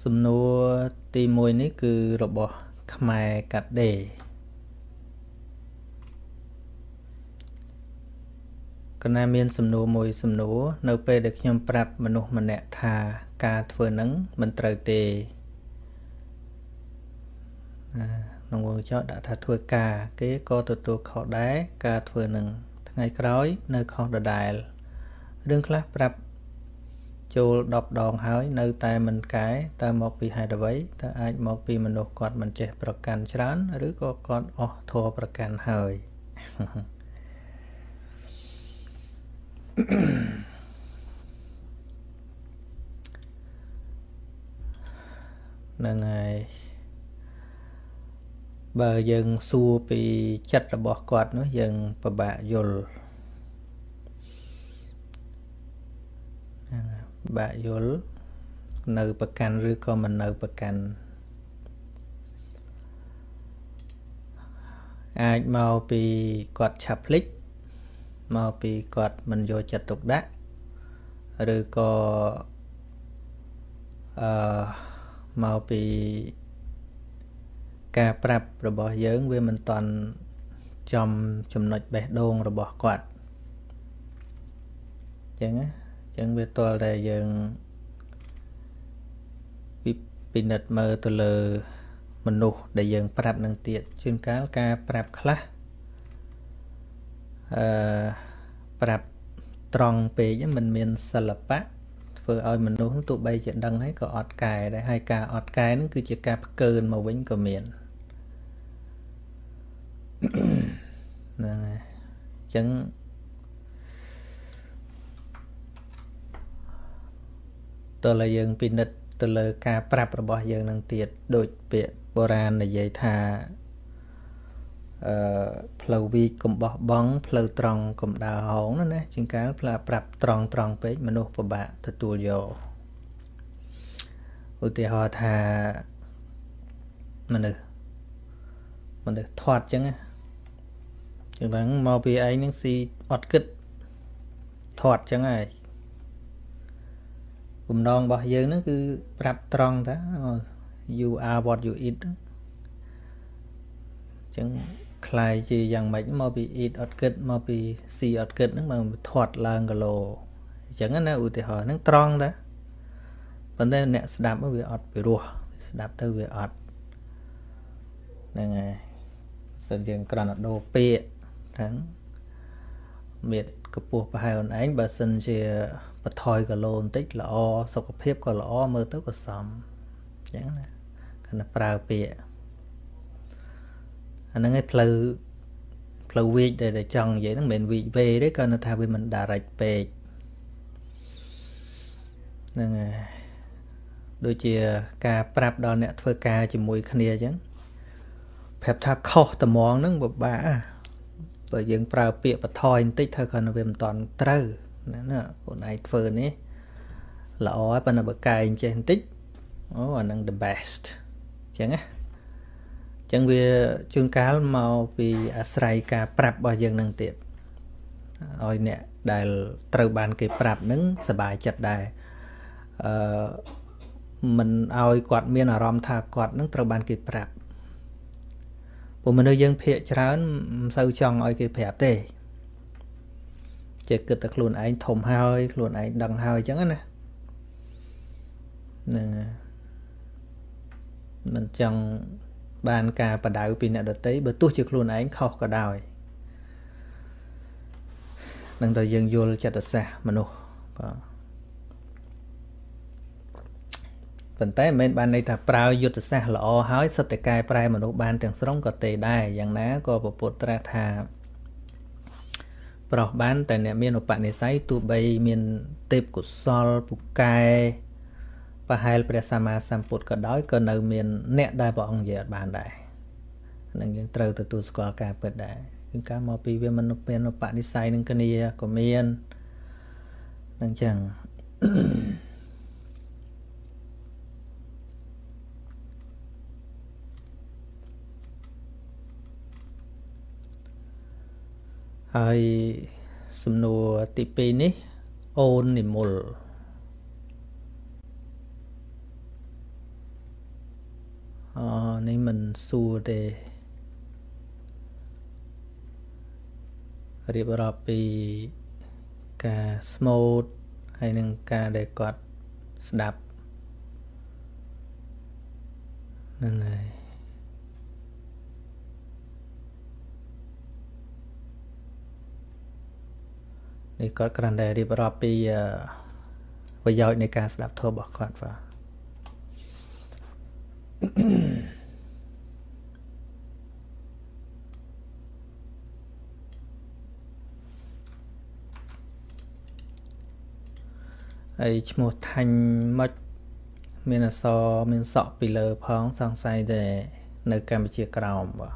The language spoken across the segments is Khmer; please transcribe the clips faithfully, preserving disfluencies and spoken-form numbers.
សំណួរទីមួយនេះគឺរបស់ខ្មែរកាត់ដេរកណាមានសំណួរមួយសំណួរនៅពេលដែលខ្ញុំប្រាប់មនុស្សម្នាក់ថាការធ្វើនឹងមិនត្រូវទេក្នុងវងចោតដាក់ថាធ្វើការគេក៏ទទួលខុសដែរការធ្វើនឹងថ្ងៃក្រោយនៅខុសដដែលរឿងខ្លះប្រាប់ចូលដប់ដងហើយនៅតែមិនកែតើមកពីហេតុអ្វីតើអាចមកពីមនុស្សគាត់មិនចេះប្រកាន់ច្រើនឬក៏គាត់អស់ធម៌ប្រកាន់ហើយហ្នឹងហើយបើយើងសួរពីចិត្តរបស់គាត់នោះយើងពិបាកយល់បាក់យល់នៅប្រកាន់ឬក៏មិននៅប្រកាន់អាចមកពីគាត់ឆាប់ភ្លេចមកពីគាត់មិនយកចិត្តទុកដាក់ឬក៏អឺមកពីការប្រាប់របស់យើងវាមិនតាន់ចំចំណុចបេះដូងរបស់គាត់អញ្ចឹងណាអញ្ចឹងវាទាល់តែយើងពិនិត្យមើលទៅលើមនុស្សដែលយើងប្រាប់នឹងទៀតជួនកាលការប្រាប់ខ្លះអឺប្រាប់ត្រង់ពេកមិនមានសិល្បៈធ្វើឲ្យមនុស្សទោះបីជាដឹងហើយក៏អត់កែដែរហើយការអត់កែនឹងគឺជាការផ្កើនមកវិញក៏មានហ្នឹងហើយអញ្ចឹងតើឡើយយើងពិនិត្យទៅលើការប្រាប់របស់យើងនឹងទៀតដូចពាក្យបុរាណនិយាយថាអឺផ្លូវវិកកំបោះបងផ្លូវត្រង់កំដៅហោងណាជាងកាលផ្លាប្រាប់ត្រង់ត្រង់ពេកមនុស្សពិបាកទទួលយកឧទាហរណ៍ថាមនុស្សមនុស្សធាត់អញ្ចឹងចឹងហ្នឹងមកពីឯងនឹងស៊ីអត់គិតធាត់អញ្ចឹងហើយបំណងរបស់យើងហ្នឹងគឺប្រាប់ត្រង់ថា you are what you eat អញ្ចឹងខ្លាយជាយ៉ាងម៉េចមកពី eat អត់គិតមកពី see អត់គិតហ្នឹងមកធាត់ឡើងគីឡូអញ្ចឹងណាឧទាហរណ៍ហ្នឹងត្រង់តាប៉ុន្តែអ្នកស្ដាប់វាអត់ពីរោះស្ដាប់ទៅវាអត់ហ្នឹងហើយសិនយើងគ្រាន់តែដូរពាក្យហ្នឹងមៀតកពស់ប្រហែលអូនឯងបើសិនជាបន្ថយគីឡូបន្តិចល្អសុខភាពក៏ល្អមើលទៅក៏សមអញ្ចឹងណាគណៈប្រើពាក្យអាហ្នឹងឯងផ្លូវផ្លូវវិកដែលចង់និយាយហ្នឹងមិនមែនវិកវេទេគាត់នៅថាវាមិន direct ពេកហ្នឹងហើយដូចជាការប្រាប់ដល់អ្នកធ្វើការជាមួយគ្នាអញ្ចឹងប្រាប់ថាខុសត្មងហ្នឹងពិបាកបើយើងប្រើពាក្យបន្ថយបន្តិចទៅគាត់នៅវាមិនតាន់ត្រូវណាណាខ្លួនឯងធ្វើនេះល្អហើយប៉ុន្តែបើកែអញ្ចេះបន្តិចអូអាហ្នឹង the best អញ្ចឹងណាអញ្ចឹងវាជួនកាលមកពីអាស្រ័យការប្រាប់របស់យើងនឹងទៀតឲ្យអ្នកដែលត្រូវបានគេប្រាប់នឹងសប្បាយចិត្តដែរអឺមិនឲ្យគាត់មានអារម្មណ៍ថាគាត់នឹងត្រូវបានគេប្រាប់ព្រោះមនុស្សយើងភាកច្រើនមិនសូវចង់ឲ្យគេប្រាប់ទេចេះគិតតែខ្លួនឯងធំហើយខ្លួនឯងដឹងហើយអញ្ចឹងណាហ្នឹងមិនចង់បានការបដៅពីអ្នកដទៃបើទោះជាខ្លួនឯងខុសក៏ដោយនឹងតែយើងយល់ចិត្តសាស្ត្រមនុស្សបាទប៉ុន្តែមិនមែនបានន័យថាប្រើយុទ្ធសាស្ត្រល្អហើយសិតតែកែប្រែមនុស្សបានទាំងស្រុងក៏ទេដែរយ៉ាងណាក៏ពុទ្ធត្រាស់ថាប្រុសបានតែអ្នកមានឧបនិស្ស័យទោះបីមានទេពកុសលពូកែប្រហែលព្រះសម្មាសម្ពុទ្ធក៏ដោយក៏នៅមានអ្នកដែលព្រះអង្គនិយាយអត់បានដែរនឹងយើងត្រូវទទួលស្គាល់ការពិតដែរគឺការមកពីវាមិនមានឧបនិស្ស័យនឹងគ្នាក៏មាននឹងចឹងហើយសំណួរទីពីរនេះអូននិមល ờ này mình xua đểរៀបរាប់ពីការ smooth ហើយនឹងការដែលគាត់ស្ដាប់ហ្នឹងហើយនេះគាត់គ្រាន់តែរៀបរាប់ពីប្រយោជន៍នៃការស្ដាប់ធម៌របស់គាត់បាទហើយឈ្មោះថាញ់មុចមានអក្សរមានសក់ពីលើផងសង្ស័យតែនៅកម្ពុជាក្រោមបាទ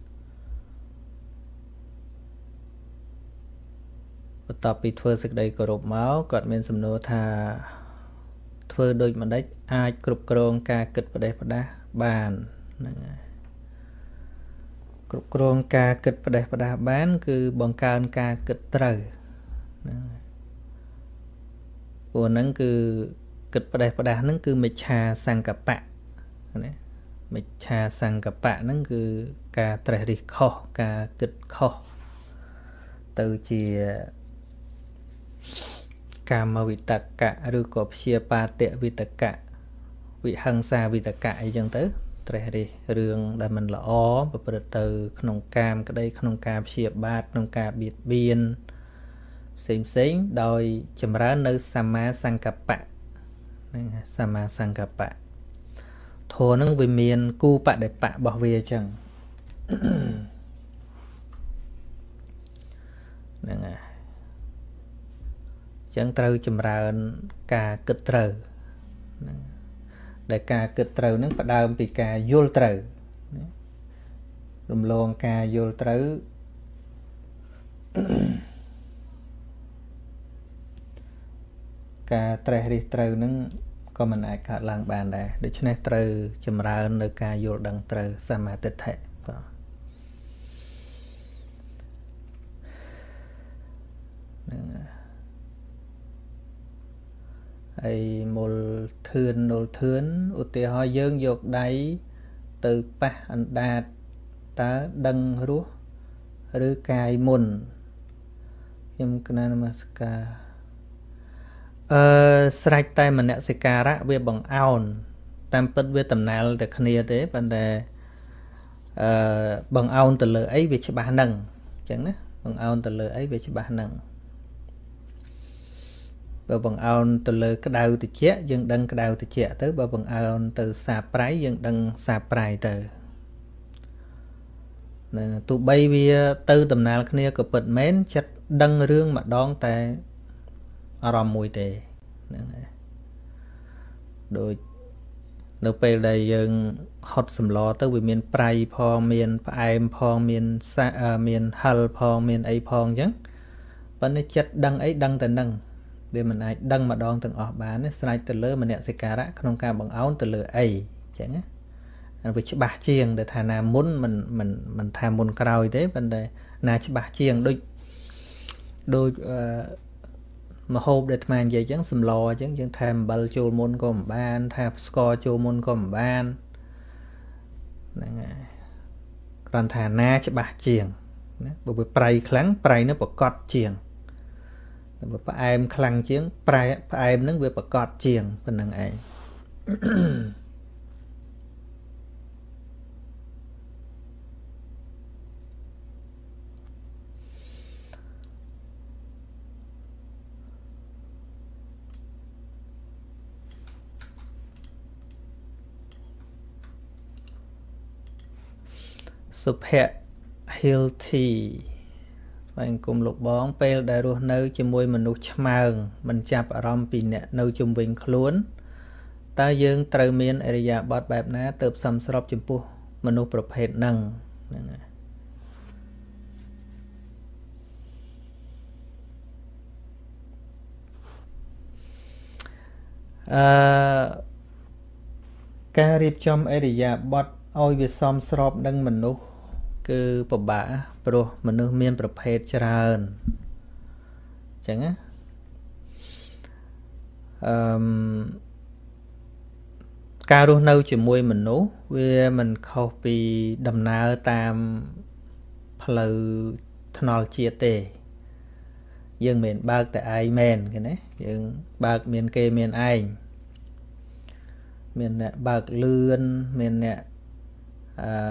បន្ទាប់ពីធ្វើសេចក្តីគោរពមកគាត់មានសំណួរថាធ្វើដូចម្ដេចអាចគ្រប់គ្រងការគិតផ្ដេសផ្ដាសបានហ្នឹងហើយគ្រប់គ្រងការគិតផ្ដេសផ្ដាសបានគឺបង្កើនការគិតត្រូវហ្នឹងហើយព្រោះហ្នឹងគឺគិតផ្ដេសផ្ដាសហ្នឹងគឺមិច្ឆាសង្កបៈណាមិច្ឆាសង្កបៈហ្នឹងគឺការត្រេះរិះខុសការគិតខុសទៅជាកាមវិតកៈឬក៏ព្យាបាទវិតកៈវិហិង្សាវិតកៈអីចឹងទៅត្រេះរិះរឿងដែលមិនល្អប្រព្រឹត្តទៅក្នុងកាមក្តីក្នុងការព្យាបាទក្នុងការបៀតបៀនផ្សេងផ្សេងដោយចម្រើននៅសម្មាសង្កបៈហ្នឹងសម្មាសង្កបៈធម៌ហ្នឹងវាមានគូបដិបៈរបស់វាអញ្ចឹងហ្នឹងហើយអញ្ចឹងត្រូវចម្រើនការគិតត្រូវហ្នឹងដែលការគិតត្រូវហ្នឹងផ្ដើមពីការយល់ត្រូវរំលងការយល់ត្រូវការត្រេះរិះត្រូវហ្នឹងក៏មិនអាចកើតឡើងបានដែរដូច្នេះត្រូវចម្រើននៅការយល់ដឹងត្រូវសម្មាទិដ្ឋិបាទហ្នឹងហើយមុលធឿននុលធឿនឧទាហរណ៍យើងយកដៃទៅប៉ះអណ្ដាតតើដឹងរសឬកាយមុនខ្ញុំគណៈនមស្ការអឺស្រេចតែមនសិការៈវាបង្អោនតាមពិតវាតំណាលតែគ្នាទេប៉ុន្តែអឺបង្អោនទៅលើអីវាច្បាស់ហ្នឹងអញ្ចឹងណាបង្អោនទៅលើអីវាច្បាស់ហ្នឹងបើបង្អោនទៅលើក្តៅត្រជាក់យើងដឹងក្តៅត្រជាក់ទៅបើបង្អោនទៅសាបប្រៃយើងដឹងសាបប្រៃទៅនឹងទោះបីវាទៅដំណាលគ្នាក៏ពិតមែនចិត្តដឹងរឿងម្ដងតែអារម្មណ៍មួយទេហ្នឹងហើយដូចនៅពេលដែលយើងហត់សម្លទៅវាមានប្រៃផងមានផ្អែមផងមានសាមានហឹលផងមានអីផងអញ្ចឹងប៉ុន្តែចិត្តដឹងអីដឹងតែនឹងវាមិនអាចដឹងម្ដងទាំងអស់បានទេស្រេចទៅលើមនសិការៈក្នុងការបង្អោនទៅលើអីអញ្ចឹងណាវាច្បាស់ជាងតែថាណាមុនមិនមិនមិនថាមុនក្រោយទេប៉ុន្តែណាច្បាស់ជាងដូចដូចអឺមហូបដែលអាត្មានិយាយអញ្ចឹងសម្លអញ្ចឹងយើងថែមអំបិលចូលមុនក៏មិនបានថាស្ករចូលមុនក៏មិនបានហ្នឹងហើយគ្រាន់ថាណាច្បាស់ជាងណាបើវាប្រៃខ្លាំងប្រៃនោះប្រកបជាងបើផ្អែមខ្លាំងជាងប្រៃផ្អែមហ្នឹងវាប្រកបជាងប៉ុណ្្នឹងឯងសុភ័ក្រ healthy បាទអង្គមលោកបងពេលដែលរស់នៅជាមួយមនុស្សឆ្មើងមិនចាប់អារម្មណ៍ពីអ្នកនៅជុំវិញខ្លួនតើយើងត្រូវមានអរិយាបថបែបណាទើបសមស្របចំពោះមនុស្សប្រភេទហ្នឹងហ្នឹងហើយអឺការរៀបចំអរិយាបថឲ្យវាសមស្របនឹងមនុស្សគឺពិបាកព្រោះមនុស្សមានប្រភេទច្រើនអញ្ចឹងណាអឺការរស់នៅជាមួយមនុស្សវាមិនខុសពីដំណើរតាមផ្លូវថ្នល់ជាតិទេយើងមិនបើកតែឯងមែនឃើញទេយើងបើកមានគេមានឯងមានអ្នកបើកលឿនមានអ្នកអឺ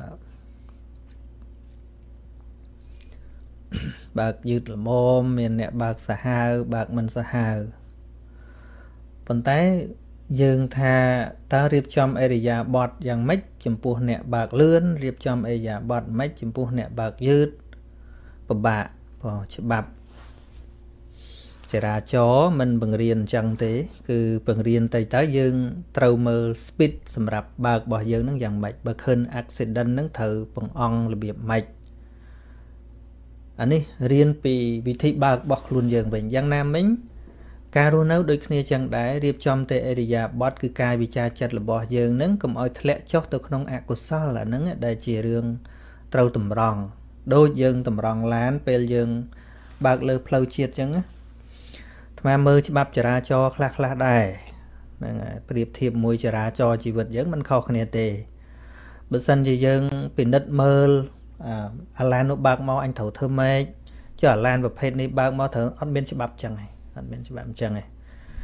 បើកយឺតល្មមមានអ្នកបើកសាហាវបើកមិនសាហាវប៉ុន្តែយើងថាតើរៀបចំអរិយាបថយ៉ាងម៉េចចំពោះអ្នកបើកលឿនរៀបចំអរិយាបថម៉េចចំពោះអ្នកបើកយឺតពិបាកព្រោះច្បាប់ចរាចរណ៍មិនបង្រៀនអញ្ចឹងទេគឺបង្រៀនតែតើយើងត្រូវមើល speed សម្រាប់បើករបស់យើងនឹងយ៉ាងម៉េចបើឃើញ accident នឹងត្រូវបង្អង់របៀបម៉េចអានេះរៀនពីវិធីបើករបស់ខ្លួនយើងវិញយ៉ាងណាមិញការរស់នៅដូចគ្នាចឹងដែររៀបចំតែអរិយាបថគឺកាយវិការចិត្តរបស់យើងនឹងកុំឲ្យធ្លាក់ចុះទៅក្នុងអកុសលអាហ្នឹងដែលជារឿងត្រូវតម្រង់ដូចយើងតម្រង់ឡានពេលយើងបើកលើផ្លូវជាតិចឹងណាថ្មមើលច្បាប់ចរាចរណ៍ខ្លះខ្លះដែរហ្នឹងហើយប្រៀបធៀបមួយចរាចរណ៍ជីវិតយើងមិនខុសគ្នាទេបើសិនជាយើងពិនិត្យមើលអាឡាននោះបើកមកអញត្រូវធ្វើម៉េចចុះអាឡានប្រភេទនេះបើកមកត្រូវអត់មានច្បាប់ចឹងហ៎អត់មានច្បាប់អញ្ចឹងទេ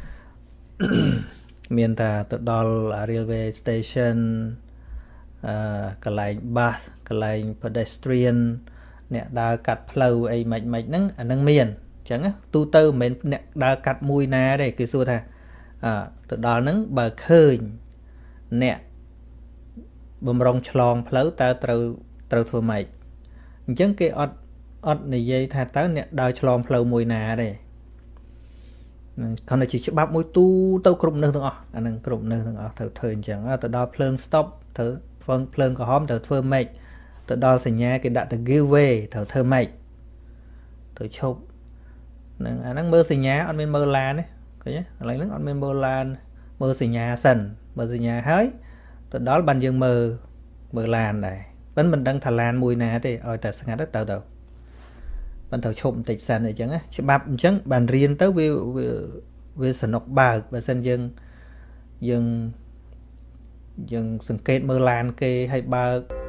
មានតែទៅដល់ railway station អឺកន្លែង bus កន្លែង pedestrian អ្នកដើរកាត់ផ្លូវអីម៉េចម៉េចហ្នឹងអាហ្នឹងមានអញ្ចឹងទូទៅមិនមែនអ្នកដើរកាត់មួយណាទេគេសួរថាអឺទៅដល់ហ្នឹងបើឃើញអ្នកបំរុងឆ្លងផ្លូវតើត្រូវត្រូវធ្វើម៉េចអញ្ចឹងគេអត់អត់និយាយថាតើអ្នកដើរឆ្លងផ្លូវមួយណាទេគាត់តែជាច្បាប់មួយទូទៅគ្រប់នៅទាំងអស់អានឹងគ្រប់នៅទាំងអស់ត្រូវធ្វើអញ្ចឹងទៅដល់ភ្លើង stop ត្រូវភ្លើងក្រហមត្រូវធ្វើម៉េចទៅដល់សញ្ញាគេដាក់ទៅ give way ត្រូវធ្វើម៉េចទៅឈប់ហ្នឹងអាហ្នឹងមើលសញ្ញាអត់មានមើលឡានទេឃើញទេឥឡូវហ្នឹងអត់មានមើលឡានមើលសញ្ញាសិនមើលសញ្ញាហើយទៅដល់បានយើងមើលមើលឡានដែរប៉ុន្តែមិនដឹងថាឡានមួយណាទេឲ្យតែស្ងាត់ទៅទៅបានទៅឈប់បន្តិចសិនអីចឹងណាច្បាប់អញ្ចឹងបានរៀនទៅវាវាសនុកបើកបើសិនយើងយើងយើងសង្កេតមើលឡានគេឲ្យបើក